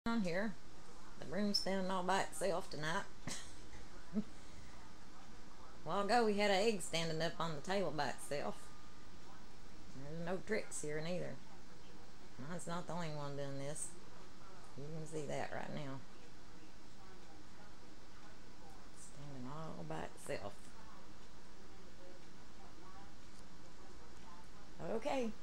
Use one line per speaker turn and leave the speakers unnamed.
On here. The room's standing all by itself tonight. A while ago we had an egg standing up on the table by itself. There's no tricks here neither. Mine's not the only one doing this. You can see that right now. Standing all by itself. Okay.